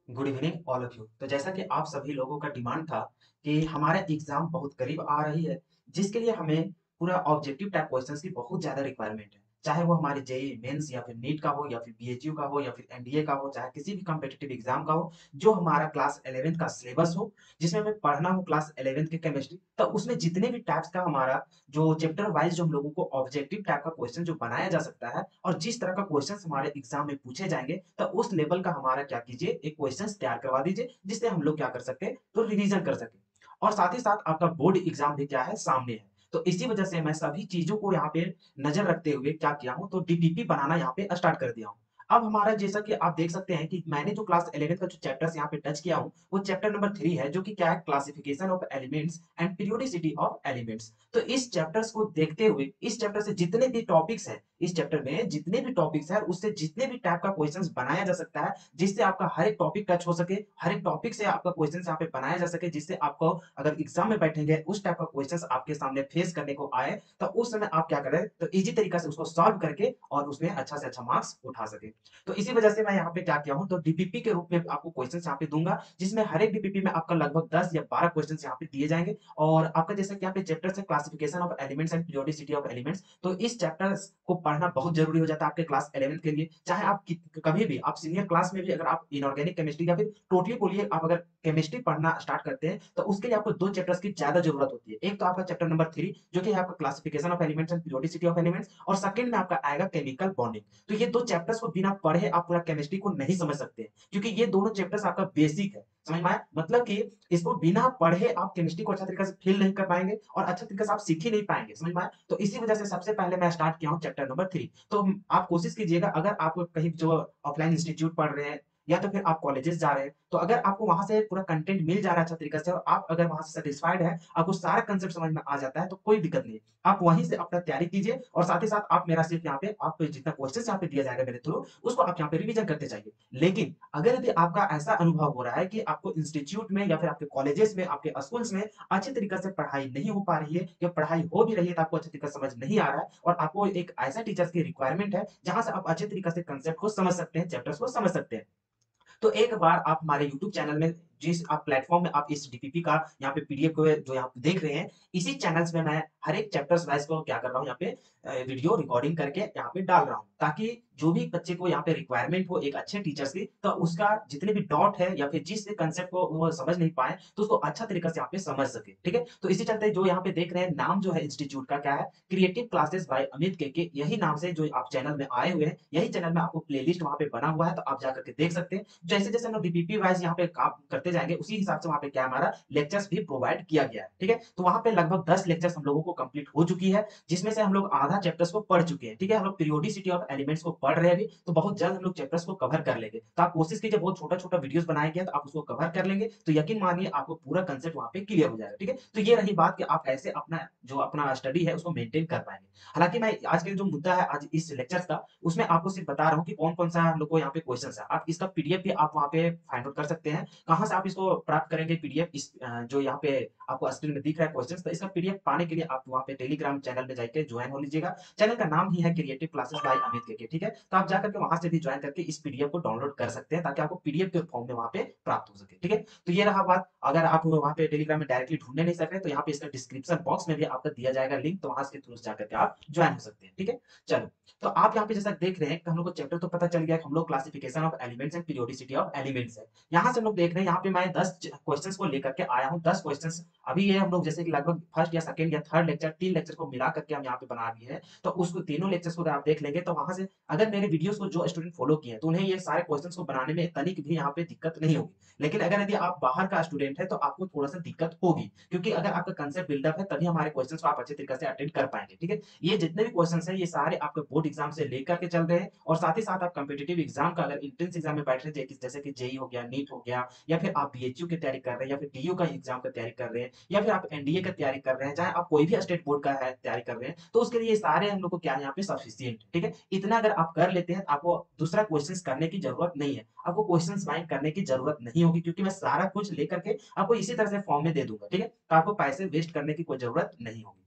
Good evening all of you. तो जैसा कि आप सभी लोगों का डिमांड था कि हमारा एग्जाम बहुत करीब आ रही है, जिसके लिए हमें पूरा ऑब्जेक्टिव टाइप क्वेश्चंस की बहुत ज़्यादा रिक्वायरमेंट है। चाहे वो हमारे जेईई मेंस या फिर नीट का हो या फिर बीएचयू का हो या फिर एनडीए का हो, चाहे किसी भी कॉम्पिटिटिव एग्जाम का हो, जो हमारा क्लास 11th का सिलेबस हो, जिसमें हमें पढ़ना हो क्लास 11th की केमिस्ट्री, तो उसमें जितने भी टाइप्स का हमारा जो चैप्टर वाइज जो हम लोगों को ऑब्जेक्टिव टाइप का क्वेश्चन जो बनाया जा सकता है और जिस तरह का क्वेश्चन हमारे एग्जाम में पूछे जाएंगे, तो उस लेवल का हमारा क्या कीजिए एक क्वेश्चन तैयार करवा दीजिए, जिससे हम लोग क्या कर सके तो रिवीजन कर सके। और साथ ही साथ आपका बोर्ड एग्जाम भी क्या है सामने है। तो इसी वजह से मैं सभी चीजों को यहाँ पे नजर रखते हुए क्या किया हूँ, तो डीपीपी बनाना यहाँ पे स्टार्ट कर दिया हूँ। अब हमारा जैसा कि आप देख सकते हैं कि मैंने जो क्लास 11th का जो चैप्टर्स यहाँ पे टच किया हूँ, वो चैप्टर नंबर 3 है, जो कि क्या है, classification of elements and periodicity of elements. तो इस चैप्टर्स को देखते हुए इस चैप्टर से जितने भी टॉपिक्स हैं, इस चैप्टर में जितने भी टॉपिक्स हैं उससे जितने भी टाइप का क्वेश्चंस बनाया जा सकता है, जिससे आपका हर एक टॉपिक टच हो सके, हर एक टॉपिक से आपका क्वेश्चन यहाँ पे बनाया जा सके, जिससे आपको अगर एग्जाम में बैठेंगे उस टाइप का क्वेश्चन आपके सामने फेस करने को आए, तो उस समय आप क्या करें तो इजी तरीका से उसको सॉल्व करके और उसमें अच्छा से अच्छा मार्क्स उठा सके। तो इसी वजह से मैं यहाँ पे क्या किया हूँ, तो डीपीपी के रूप में आपको क्वेश्चन यहाँ पे दूंगा, जिसमें हर एक डीपीपी में आपका लगभग 10 या 12 क्वेश्चन यहाँ पे दिए जाएंगे। और आपका जैसा कि यहाँ पे चैप्टर है classification of elements and periodicity of elements, तो इस चैप्टर को पढ़ना बहुत जरूरी हो जाता है आपके क्लास 11th के लिए। चाहे आप कभी भी आप सीनियर क्लास में भी अगर आप इनऑर्गेनिक केमिस्ट्री या फिर टोटली बोलिए आप अगर केमिस्ट्री पढ़ना स्टार्ट करते हैं, तो उसके लिए आपको दो चैप्टर्स की ज्यादा जरूरत होती है। एक तो आपका चैप्टर नंबर 3, जो कि है आपका classification of elements and periodicity of elements, और सेकंड में आपका आएगा केमिकल बॉन्डिंग। तो ये दो चैप्टर्स को बिना पढ़े आप पूरा केमिस्ट्री को नहीं समझ सकते हैं, क्योंकि ये दोनों चैप्टर्स आपका बेसिक है। समझ में आया? मतलब कि इसको बिना पढ़े आप केमिस्ट्री को अच्छा तरीके से फील नहीं कर पाएंगे और अच्छा तरीके से आप सीख ही नहीं पाएंगे। समझ में आया? तो इसी वजह से सबसे पहले मैं स्टार्ट किया हूँ चैप्टर नंबर 3। तो आप कोशिश कीजिएगा, अगर आप कहीं जो ऑफलाइन इंस्टीट्यूट पढ़ रहे हैं या तो फिर आप कॉलेजेस जा रहे हैं, तो अगर आपको वहां से पूरा कंटेंट मिल जा रहा है अच्छा तरीके से और आप अगर वहां से सेटिस्फाइड है, आपको सारा कंसेप्ट समझ में आ जाता है, तो कोई दिक्कत नहीं है। आप वहीं से अपना तैयारी कीजिए और साथ ही साथ आप मेरा सिर्फ यहाँ पे आप जितना क्वेश्चन यहाँ पे दिया जाएगा मेरे थ्रू, उसको आप यहाँ पे रिवीजन करते जाइए। लेकिन अगर यदि आपका ऐसा अनुभव हो रहा है कि आपको इंस्टीट्यूट में या फिर आपके कॉलेजेस में आपके स्कूल्स में अच्छे तरीके से पढ़ाई नहीं हो पा रही है, या पढ़ाई हो भी रही है तो आपको अच्छे तरीके से समझ नहीं आ रहा है, और आपको एक ऐसा टीचर्स की रिक्वायरमेंट है जहां से आप अच्छे तरीके से कंसेप्ट को समझ सकते हैं, चैप्टर्स को समझ सकते हैं, तो एक बार आप हमारे यूट्यूब चैनल में जिस आप प्लेटफॉर्म में आप इस डीपीपी का यहाँ पे पीडीएफ को जो यहाँ पे देख रहे हैं, इसी चैनल्स में मैं हर एक चैप्टर्स वाइज को क्या कर रहा हूँ, यहाँ पे वीडियो रिकॉर्डिंग करके यहाँ पे डाल रहा हूँ, ताकि जो भी बच्चे को यहाँ पे रिक्वायरमेंट हो एक अच्छे टीचर्स की, तो उसका जितने भी डाउट है या फिर जिस कंसेप्ट को वो समझ नहीं पाए, तो उसको अच्छा तरीके से यहाँ पे समझ सके। ठीक है, तो इसी चलते जो यहाँ पे देख रहे हैं, नाम जो है इंस्टीट्यूट का क्या है, क्रिएटिव क्लासेस बाय अमित के, यही नाम से जो आप चैनल में आए हुए हैं, यही चैनल में आपको प्लेलिस्ट वहाँ पे बना हुआ है, तो आप जाकर के देख सकते हैं। जैसे-जैसे हम लोग डीपीपी वाइज़ यहाँ पे काम करते जाएँगे, उसी हिसाब से वहाँ पे क्या हमारा लेक्चर्स भी प्रोवाइड किया गया है, ठीक है? तो वहाँ पे लगभग 10 लेक्चर्स हम लोगों को कंप्लीट हो चुकी है, जिसमें से हम लोग आधा चैप्टर्स को पढ़ चुके हैं, ठीक है? हम लोग पीरियोडिसिटी ऑफ एलिमेंट्स को पढ़ रहे हैं अभी, तो बहुत जल्द हम लोग चैप्टर्स को कवर कर लेंगे। तो आप कोशिश कीजिए, बहुत छोटा-छोटा वीडियोज़ बनाए गए हैं, तो आप उसको कवर कर लेंगे, तो यकीन मानिए आपको पूरा कांसेप्ट वहाँ पे क्लियर हो जाएगा, ठीक है? तो ये रही बात कि आप ऐसे अपना जो अपना स्टडी है, उसको मेंटेन कर पाएँगे। हालाँकि मैं आज के जो मुद्दा है आज इस लेक्चर्स का, उसमें आपको सिर्फ बता रहा हूँ कि कौन-कौन सा हम लोग को यहाँ पे क्वेश्चन्स है। आप इसका पीडीएफ भी आप वहाँ पे फाइंड आउट कर सकते हैं। कहाँ से आप इसको प्राप्त करेंगे पीडीएफ, जो यहाँ पे आपको स्क्रीन में दिख रहा है क्वेश्चन्स, तो इसका पीडीएफ पाने के लिए आप वहाँ पे टेलीग्राम चैनल में जाके ज्वाइन हो लीजिएगा। चैनल का नाम ही है क्रिएटिव क्लासेस बाय अमित के, ठीक है? तो आप जाकर के वहाँ से भी ज्वाइन करके इस पीडीएफ को डाउनलोड कर सकते हैं, ताकि आपको पीडीएफ के फॉर्म में वहाँ पे प्राप्त हो सके, ठीक है? तो ये रहा बात। अगर आप वहाँ पे टेलीग्राम में डायरेक्टली ढूँढने नहीं सक रहे, तो यहाँ पे इसका डिस्क्रिप्शन बॉक्स में भी आपका दिया जाएगा लिंक, तो वहाँ के थ्रू जाकर के आप ज्वाइन हो सकते हैं, ठीक है? चलो, तो आप यहाँ पे जैसा देख रहे हैं कि हम लोग को चैप्टर तो पता चल गया कि हम लोग classification of elements and periodicity of elements है। यहाँ से हम लोग देख रहे हैं, यहाँ पे मैं 10 क्वेश्चंस को लेकर के आया हूँ। 10 क्वेश्चंस अभी ये हम लोग जैसे कि लगभग फर्स्ट या सेकंड या थर्ड लेक्चर 3 लेक्चर को मिला करके हम यहाँ पे बना दिए हैं। तो उसको तीनों लेक्चर्स को अगर आप देख लेंगे, तो वहाँ से अगर मेरे वीडियोस को जो स्टूडेंट फॉलो किए हैं, तो उन्हें ये सारे क्वेश्चंस को बनाने में तनिक भी यहाँ पे दिक्कत नहीं होगी। लेकिन अगर यदि आप बाहर का स्टूडेंट है, तो आपको थोड़ा-सा दिक्कत होगी, क्योंकि अगर आपका कांसेप्ट बिल्डअप है, तभी हमारे क्वेश्चंस को आप अच्छे तरीके से अटेंड कर पाएँगे, ठीक है? ये जितने भी क्वेश्चंस हैं, ये सारे आपके बोर्ड एग्जाम से लेकर के चल रहे हैं, और साथ ही साथ आप कॉम्पिटिटिव एग्जाम का अगर एंट्रेंस एग्जाम में बैठ रहे हैं, जैसे कि जेईई हो गया, नीट हो गया, या फिर आप बीएचयू की तैयारी कर रहे हैं, या फिर डीयू का एग्जाम का तैयारी कर रहे हैं, या फिर आप एनडीए का तैयारी कर रहे हैं, चाहे आप कोई भी स्टेट बोर्ड का है तैयारी कर रहे हैं, तो उसके लिए ये सारे हम लोग को क्या है यहाँ पे सफिशिएंट है, ठीक है? इतना अगर आप कर लेते हैं, तो आपको दूसरा क्वेश्चंस करने की जरूरत नहीं है। आपको क्वेश्चंस माइंड करने की जरूरत नहीं होगी, क्योंकि मैं सारा कुछ लेकर के आपको इसी तरह से फॉर्म में दे दूंगा, ठीक है? तो आपको पैसे वेस्ट करने की कोई जरूरत नहीं होगी।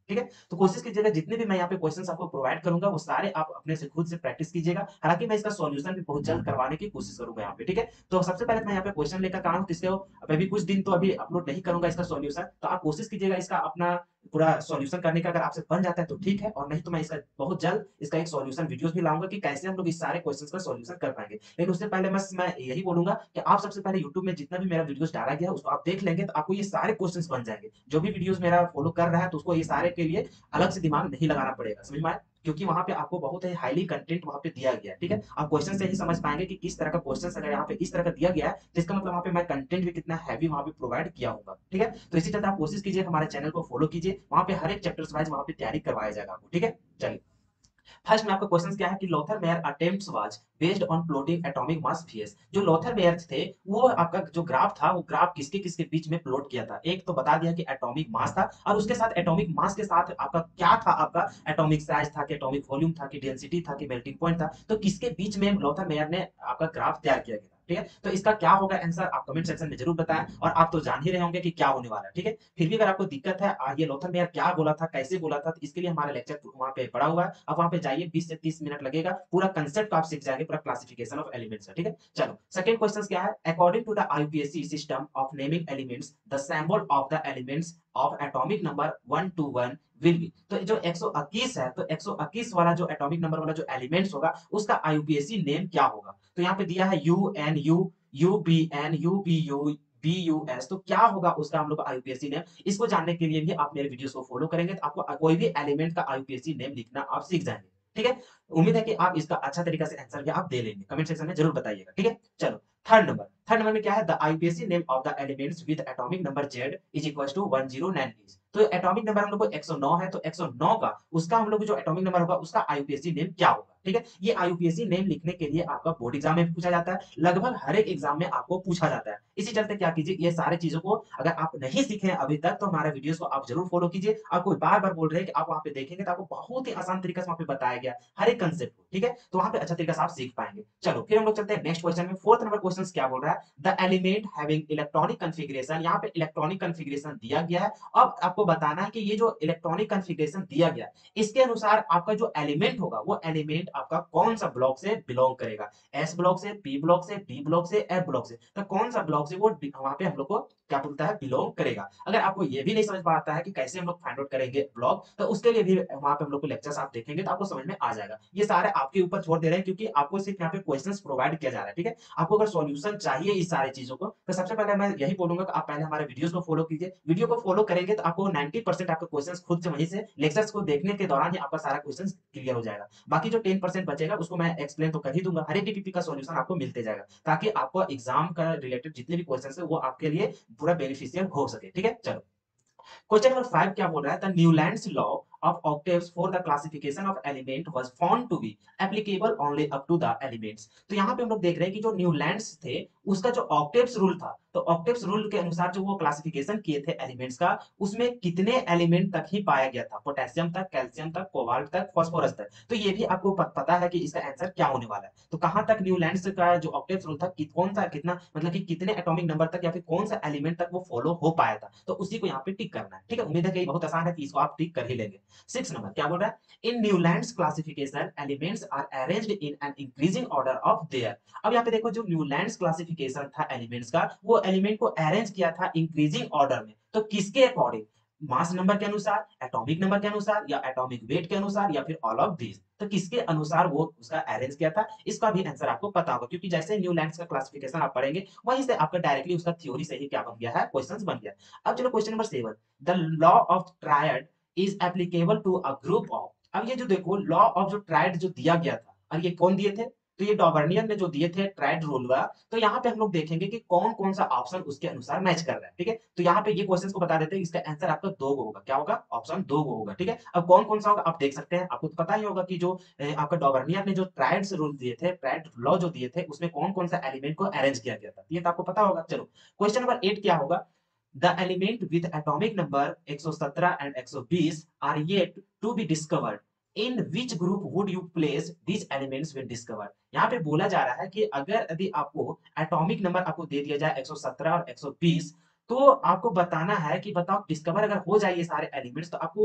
ठीक है? तो कोशिश कीजिएगा जितने भी मैं यहाँ पे क्वेश्चंस आपको प्रोवाइड करूँगा वो सारे आप अपने से खुद से प्रैक्टिस कीजिएगा। हालाँकि मैं इसका सॉल्यूशन भी बहुत जल्द करवाने की कोशिश करूँगा यहाँ पे, ठीक है? तो सबसे पहले मैं यहाँ पे क्वेश्चन लेकर आ रहा हूँ, जिसको अभी कुछ दिन तो अभी अपलोड नहीं करूँगा इसका सॉल्यूशन। तो आप कोशिश कीजिएगा इसका अपना पूरा सॉल्यूशन करने का, अगर आपसे बन जाता है तो ठीक है, और नहीं तो मैं इसका बहुत जल्द इसका एक सॉल्यूशन वीडियोस भी लाऊँगा कि कैसे हम लोग इस सारे क्वेश्चंस का सॉल्यूशन कर पाएँगे। लेकिन उससे पहले बस मैं यही बोलूँगा कि आप सबसे पहले यूट्यूब में जितना भी मेरा वीडियोस डाला गया है उसको आप देख लेंगे तो आपको ये सारे क्वेश्चंस बन जाएँगे। जो भी वीडियोस मेरा फॉलो कर रहा है तो उसको ये सारे के लिए अलग से दिमाग नहीं लगाना पड़ेगा, समझ में आया? क्योंकि वहाँ पे आपको बहुत ही हाइली कंटेंट वहाँ पे दिया गया है, ठीक है? आप क्वेश्चन से ही समझ पाएँगे कि किस तरह का क्वेश्चंस अगर यहाँ पे इस तरह का दिया गया है, तो इसका मतलब वहाँ पे मैं कंटेंट भी कितना हैवी वहाँ पे प्रोवाइड किया होगा, ठीक है? तो इसी चलते आप कोशिश कीजिए हमारे चैनल को फॉलो कीजिए, वहाँ पे हर एक चैप्टर्स वाइज़ वहाँ पे तैयारी करवाया जाएगा आपको, ठीक है? चलिए। फर्स्ट में आपका क्वेश्चन क्या है कि Lothar Meyer attempts was based on plotting atomic mass vs जो लोथर मेयर थे वो आपका जो ग्राफ था वो ग्राफ किसके किसके बीच में प्लॉट किया था। एक तो बता दिया कि एटॉमिक मास था और उसके साथ एटॉमिक मास के साथ आपका क्या था, आपका एटॉमिक साइज था कि एटॉमिक वॉल्यूम था कि डेंसिटी था कि मेल्टिंग पॉइंट था, तो किसके बीच में लोथर मेयर ने आपका ग्राफ तैयार किया गया, ठीक है? तो इसका क्या होगा आंसर आप कमेंट सेक्शन में जरूर बताएं, और आप तो जान ही रहे होंगे कि क्या होने वाला है, ठीक है? फिर भी अगर आपको दिक्कत है ये लोथर मेयर क्या बोला था, कैसे बोला था, तो इसके लिए हमारा लेक्चर वहाँ पे पड़ा हुआ है, आप वहाँ पे जाइए, 20 से 30 मिनट लगेगा, पूरा कंसेप्ट आप सीख जाएंगे, पूरा क्लासिफिकेशन ऑफ एलिमेंट्स है, ठीक है? चलो सेकंड क्वेश्चन क्या है, according to the IUPAC system of naming elements the symbol of the elements of atomic number 1 to 1 will be. तो जो 121 है तो 121 वाला जो एटॉमिक नंबर वाला जो एलिमेंट्स होगा उसका आईयूपीएसी नेम क्या होगा? तो यहाँ पे दिया है UNU, UBN, UBU, BUS, तो क्या होगा उसका हम लोग का आईयूपीएसी नेम? इसको जानने के लिए भी आप मेरे वीडियोस को फॉलो करेंगे तो आपको कोई भी एलिमेंट का आईयूपीएसी नेम लिखना आप सीख जाएंगे, ठीक है? उम्मीद है कि आप इसका अच्छा तरीका से आंसर भी आप दे लेंगे, कमेंट सेक्शन में जरूर बताइएगा, ठीक है? चलो थर्ड नंबर में क्या है, the IUPAC name of the elements with atomic number Z is equal to 109 is. तो एटॉमिक नंबर हम लोग को 109 है, तो 109 का उसका हम लोग जो एटॉमिक नंबर होगा उसका आईयूपीएसी नेम क्या होगा, ठीक है? ये आईयूपीएसी नेम लिखने के लिए आपका बोर्ड एग्जाम में पूछा जाता है, लगभग हर एक एग्जाम में आपको पूछा जाता है। इसी चलते क्या कीजिए, ये सारे चीजों को अगर आप नहीं सीखे हैं अभी तक तो हमारे वीडियोस को आप जरूर फॉलो कीजिए। आपको बार बार बोल रहे हैं कि आप वहां पे देखेंगे तो आपको बहुत ही आसान तरीके से वहां पे बताया गया हर एक कंसेप्ट को, ठीक है? तो वहां पे अच्छा तरीके से आप सीख पाएंगे। चलो फिर हम लोग चलते हैं नेक्स्ट क्वेश्चन में। फोर्थ नंबर क्वेश्चन क्या बोल रहा है, the element having electronic configuration, यहाँ पे इलेक्ट्रॉनिक कॉन्फ़िगरेशन दिया गया है। अब आपको बताना है कि ये जो इलेक्ट्रॉनिक कॉन्फ़िगरेशन दिया गया है इसके अनुसार आपका जो एलिमेंट होगा वो एलिमेंट आपका कौन सा ब्लॉक से बिलोंग करेगा, एस ब्लॉक से, पी ब्लॉक से, डी ब्लॉक से, एफ ब्लॉक से, तो कौन सा ब्लॉक से वो वहां पे हम लोग को क्या बोलता है बिलोंग करेगा। अगर आपको ये भी नहीं समझ पाता है कि कैसे हम लोग फाइंड आउट करेंगे ब्लॉक, तो उसके लिए भी वहां पे हम लोग को लेक्चर्स आप देखेंगे तो आपको समझ में आ जाएगा। ये सारे आपके ऊपर छोड़ दे रहे हैं क्योंकि आपको सिर्फ यहाँ पे क्वेश्चंस प्रोवाइड किया जा रहा है, ठीक है? आपको अगर सॉल्यूशन चाहिए इस सारी चीजों को तो सबसे पहले मैं यही बोलूंगा कि आप पहले हमारे वीडियोस को फॉलो कीजिए। वीडियो को फॉलो करेंगे तो आपको 90% आपके क्वेश्चंस खुद से वहीं से लेक्चर्स को देखने के दौरान ही आपका सारा क्वेश्चंस क्लियर हो जाएगा। बाकी जो 10% बचेगा उसको मैं एक्सप्लेन तो कर ही दूंगा, हर एक टीपीपी का सॉल्यूशन आपको मिलते जाएगा ताकि आपको एग्जाम का रिलेटेड जितने भी क्वेश्चंस है वो आपके लिए पूरा बेनिफिशियल हो सके, ठीक है? चलो क्वेश्चन नंबर 5 क्या बोल रहा है, the Newlands law of octaves for the classification of element was found to be applicable only up to the elements. तो यहाँ पे हम लोग देख रहे हैं कि जो न्यूलैंड्स थे उसका जो ऑक्टेव्स रूल था, तो ऑक्टेव्स रूल के अनुसार जो वो क्लासिफिकेशन किए थे एलिमेंट्स का उसमें कितने एलिमेंट तक ही पाया गया था, पोटेशियम तक, कैल्शियम तक, कोबाल्ट तक, फास्फोरस तक। तो ये भी आपको पता है कि इसका आंसर क्या होने वाला है। तो कहां तक न्यूलैंड्स का जो ऑक्टेव्स रूल था कौन सा कितना मतलब कि कितने एटॉमिक नंबर तक या फिर कौन सा एलिमेंट तक वो फॉलो हो पाया था, तो उसी को यहाँ पे टिक करना है, ठीक है? उम्मीद है कि बहुत आसान है कि इसको आप टिक कर ही लेंगे। 6 नंबर क्या बोल रहा है, in Newlands classification elements are arranged in an increasing order of their. अब यहाँ पे देखो जो न्यूलैंड्स क्लासिफिकेशन था एलिमेंट्स का वो एलिमेंट को अरेंज किया था इंक्रीजिंग ऑर्डर में, तो किसके अकॉर्डिंग, मास नंबर के अनुसार, एटॉमिक नंबर के अनुसार, या एटॉमिक वेट के अनुसार, या फिर ऑल ऑफ दीज, तो किसके अनुसार वो उसका अरेंज किया था, इसका भी आंसर आपको पता होगा क्योंकि जैसे न्यूलैंड्स का क्लासिफिकेशन आप पढ़ेंगे वहीं से आपका डायरेक्टली उसका थ्योरी से ही क्या बन गया है, क्वेश्चंस बन गया। अब चलो question number 7, the law of triad is applicable to a group of. अब ये जो देखो लॉ ऑफ जो ट्रायड जो दिया गया था और ये कौन दिए थे, तो ये डॉवर्नियर ने जो दिए थे ट्रायड रूल का। तो यहाँ पे हम लोग देखेंगे कि कौन कौन सा ऑप्शन उसके अनुसार मैच कर रहा है, ठीक है? तो यहाँ पे ये क्वेश्चन को बता देते हैं, इसका आंसर आपका दो गो होगा, क्या होगा, ऑप्शन दो गो होगा, ठीक है? अब कौन कौन सा होगा आप देख सकते हैं, आपको तो पता ही होगा कि जो आपका डॉवर्नियर ने जो ट्रायड रूल दिए थे, ट्रायड लॉ जो दिए थे उसमें कौन कौन सा एलिमेंट को अरेंज किया गया था, ये तो आपको पता होगा। चलो क्वेश्चन नंबर 8 क्या होगा, the element with atomic number 117 and 120 are yet to be discovered, in which group would you place these elements when discovered। यहाँ पे बोला जा रहा है कि अगर यदि आपको एटॉमिक नंबर आपको दे दिया जाए 117 और 120, तो आपको बताना है कि बताओ डिस्कवर अगर हो जाए ये सारे एलिमेंट्स तो आपको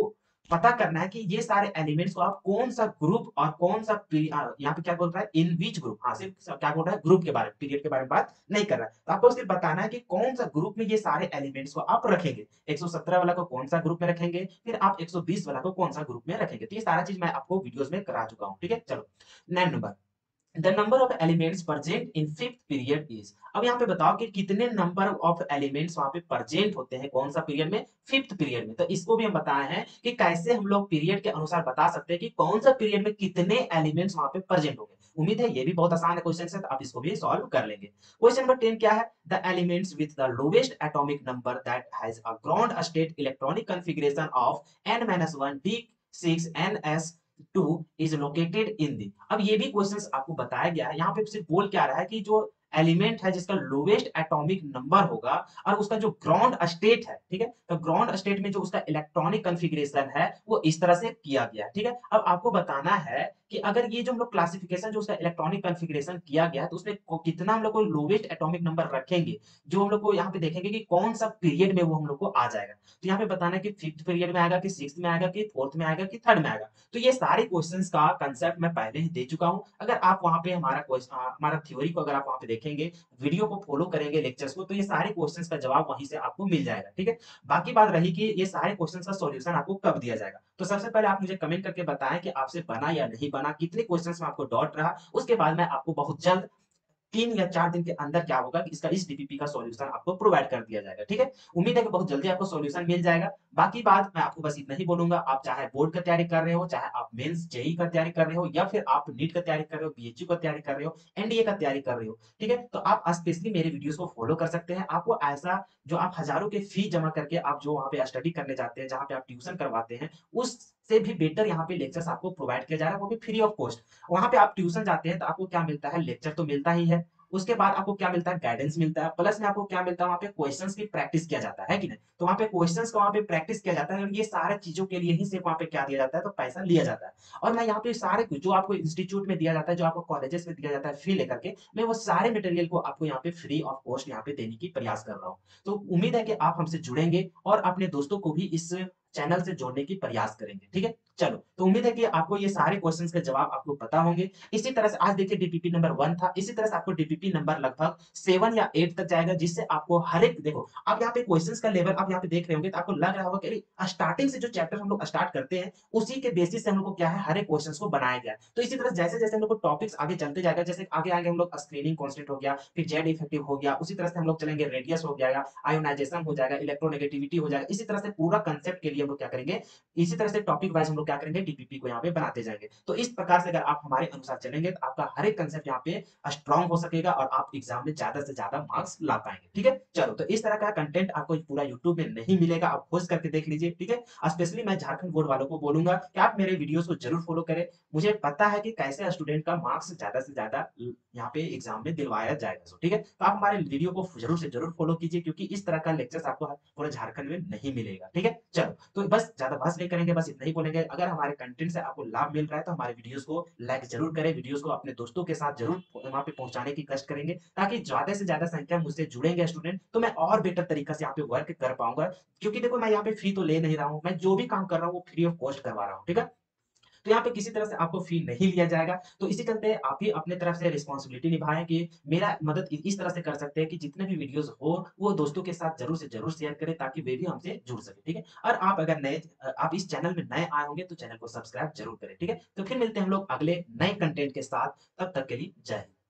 पता करना है कि ये सारे एलिमेंट्स को आप कौन सा ग्रुप और कौन सा यहाँ पे क्या बोल रहा है, इन विच ग्रुप, हाँ सिर्फ क्या बोल रहा है, ग्रुप के बारे में, पीरियड के बारे में बात नहीं कर रहा है। तो आपको सिर्फ बताना है कि कौन सा ग्रुप में ये सारे एलिमेंट्स को आप रखेंगे, 117 वाला को कौन सा ग्रुप में रखेंगे, फिर आप 120 वाला को कौन सा ग्रुप में रखेंगे। तो ये सारा चीज मैं आपको वीडियोस में करा चुका हूँ, ठीक है। चलो 9 number, the number of elements present in fifth period is. अब यहाँ पे बताओ कि कितने नंबर ऑफ एलिमेंट्स वहां पे प्रेजेंट होते हैं, कौन सा पीरियड में, फिफ्थ पीरियड में। तो इसको भी हम बताए हैं कि कैसे हम लोग पीरियड के अनुसार बता सकते हैं कि कौन सा पीरियड में कितने एलिमेंट्स वहां पे प्रेजेंट होंगे। उम्मीद है ये भी बहुत आसान है क्वेश्चन से, तो आप इसको भी सॉल्व कर लेंगे। क्वेश्चन नंबर 10 क्या है, the elements with the lowest atomic number that has a ground state electronic configuration of n-1 d6 ns2 is located in the. अब ये भी क्वेश्चंस आपको बताया गया है, यहाँ पे सिर्फ बोल क्या रहा है कि जो एलिमेंट है जिसका लोवेस्ट एटॉमिक नंबर होगा और उसका जो ग्राउंड स्टेट है, ठीक है, तो ग्राउंड स्टेट में जो उसका इलेक्ट्रॉनिक कॉन्फ़िगरेशन है वो इस तरह से किया गया है, ठीक है। अब आपको बताना है कि अगर ये जो हम लोग क्लासिफिकेशन जो उसका इलेक्ट्रॉनिक कॉन्फ़िगरेशन किया गया है तो उसमें कितना हम लोग को लोवेस्ट एटॉमिक नंबर रखेंगे, जो हम लोग को यहाँ पे देखेंगे कि कौन सा पीरियड में वो हम लोग को आ जाएगा। तो यहाँ पे बताना है कि फिफ्थ पीरियड में आएगा, कि सिक्स्थ में आएगा, कि फोर्थ में आएगा, कि थर्ड में आएगा। तो ये सारे क्वेश्चंस का कांसेप्ट मैं पहले ही दे चुका हूं। अगर आप वहां पे हमारा थ्योरी को अगर आप वहां पे देखेंगे, वीडियो को फॉलो करेंगे, लेक्चर्स को, तो ये सारे क्वेश्चंस का जवाब वहीं से आपको मिल जाएगा, ठीक है। बाकी बात रही कि ये सारे क्वेश्चंस का सॉल्यूशन आपको कब दिया जाएगा, तो सबसे पहले आप मुझे कमेंट करके बताएं कि आपसे बना या नहीं बना, कितने क्वेश्चंस में आपको डाउट रहा। उसके बाद मैं आपको बहुत जल्द 3 या 4 दिन के अंदर क्या होगा कि इसका इस डीपीपी का सॉल्यूशन आपको प्रोवाइड कर दिया जाएगा, ठीक है। उम्मीद है कि बहुत जल्दी आपको सॉल्यूशन मिल जाएगा। बाकी बात मैं आपको बस इतना ही बोलूंगा, आप चाहे बोर्ड का तैयारी कर रहे हो, चाहे आप मेंस जेई का तैयारी कर रहे हो, या फिर आप नीट का तैयारी कर रहे हो, बीएचयू का तैयारी कर रहे हो, एनडीए का तैयारी कर रहे हो, ठीक है, तो आप स्पेशली मेरे वीडियोस को फॉलो कर सकते हैं। आपको ऐसा जो आप हजारों के फी जमा करके आप जो वहां पे स्टडी करने जाते हैं, जहां पे आप ट्यूशन करवाते हैं, उससे भी बेटर यहाँ पे लेक्चर्स आपको प्रोवाइड किया जा रहा है, वो भी फ्री ऑफ कॉस्ट। वहां पे आप ट्यूशन जाते हैं तो आपको क्या मिलता है, लेक्चर तो मिलता ही है, उसके बाद आपको क्या मिलता है, गाइडेंस मिलता है, प्लस में आपको क्या मिलता है, वहां पे क्वेश्चंस की प्रैक्टिस किया जाता है कि नहीं। तो वहां पे क्वेश्चंस का वहां पे प्रैक्टिस किया जाता है, और ये सारे चीजों के लिए ही सिर्फ वहां पे क्या दिया जाता है, तो पैसा लिया जाता है। और मैं यहाँ पे सारे जो आपको इंस्टीट्यूट में दिया जाता है, जो आपको कॉलेजेस में दिया जाता है फी लेकर के, मैं वो सारे मटेरियल को आपको यहाँ पे फ्री ऑफ कॉस्ट यहाँ पे देने की प्रयास कर रहा हूँ। तो उम्मीद है कि आप हमसे जुड़ेंगे और अपने दोस्तों को भी इस चैनल से जोड़ने की प्रयास करेंगे, ठीक है। चलो, तो उम्मीद है कि आपको ये सारे क्वेश्चंस के जवाब आपको पता होंगे। इसी तरह से आज देखिए डीपीपी नंबर 1 था, इसी तरह से आपको डीपीपी नंबर लगभग 7 या 8 तक जाएगा, जिससे आपको हर एक, देखो आप यहाँ पे क्वेश्चंस का लेवल आप यहाँ पे देख रहे होंगे तो आपको लग रहा होगा कि स्टार्टिंग से जो चैप्टर हम लोग स्टार्ट करते हैं उसी के बेसिस से हम लोग को क्या है, हर एक क्वेश्चंस को बनाया गया है। तो इसी तरह जैसे जैसे हम लोग को टॉपिक्स आगे चलते जाएगा, जैसे आगे आगे हम लोग स्क्रीनिंग कांस्टेंट हो गया, फिर जेड इफेक्टिव हो गया, उसी तरह से हम लोग चलेंगे, रेडियस हो गया, आयोनाइजेशन हो जाएगा, इलेक्ट्रोनेगेटिविटी हो जाएगा। इसी तरह से पूरा कंसेप्ट के लिए हम लोग क्या करेंगे, इसी तरह से टॉपिक वाइज हम लोग क्या करेंगे, डीपीपी को यहाँ पे बनाते जाएंगे। तो इस प्रकार से अगर आप हमारे अनुसार चलेंगे तो आपका हर एक कंसेप्ट यहाँ पे स्ट्रांग हो सकेगा और आप एग्जाम में ज्यादा से ज्यादा मार्क्स ला पाएंगे, ठीक है। चलो, तो इस तरह का कंटेंट आपको पूरा यूट्यूब में नहीं मिलेगा, आप खोज करके देख लीजिए, ठीक है। स्पेशली मैं झारखंड बोर्ड वालों को बोलूंगा कि आप मेरे वीडियोस को जरूर फॉलो करें। मुझे पता है कि कैसे स्टूडेंट का मार्क्स ज्यादा से ज्यादा यहाँ पे एग्जाम में दिलवाया जाएगा, ठीक है। तो आप हमारे वीडियो को जरूर से जरूर फॉलो कीजिए, क्योंकि इस तरह का लेक्चर्स आपको पूरे झारखंड में नहीं मिलेगा, ठीक है। चलो, तो बस ज्यादा बहस नहीं करेंगे, बस इतना ही बोलेंगे। अगर हमारे कंटेंट से आपको लाभ मिल रहा है तो हमारे वीडियोस को लाइक जरूर करें, वीडियोस को अपने दोस्तों के साथ जरूर वहां पे पहुंचाने की कष्ट करेंगे, ताकि ज्यादा से ज्यादा संख्या मुझसे जुड़ेंगे स्टूडेंट, तो मैं और बेटर तरीका से यहाँ पे वर्क कर पाऊंगा। क्योंकि देखो मैं यहाँ पे फी तो ले नहीं रहा हूँ, मैं जो भी काम कर रहा हूँ वो फ्री ऑफ कॉस्ट करवा रहा हूँ, ठीक है। तो यहाँ पे किसी तरह से आपको फी नहीं लिया जाएगा। तो इसी चलते आप ही अपने तरफ से रिस्पॉन्सिबिलिटी निभाएं कि मेरा मदद इस तरह से कर सकते हैं कि जितने भी वीडियोस हो वो दोस्तों के साथ जरूर से जरूर शेयर करें, ताकि वे भी हमसे जुड़ सके, ठीक है। और आप अगर नए आप इस चैनल में नए आए होंगे तो चैनल को सब्सक्राइब जरूर करें, ठीक है। तो फिर मिलते हैं हम लोग अगले नए कंटेंट के साथ, तब तक के लिए जय हिंद।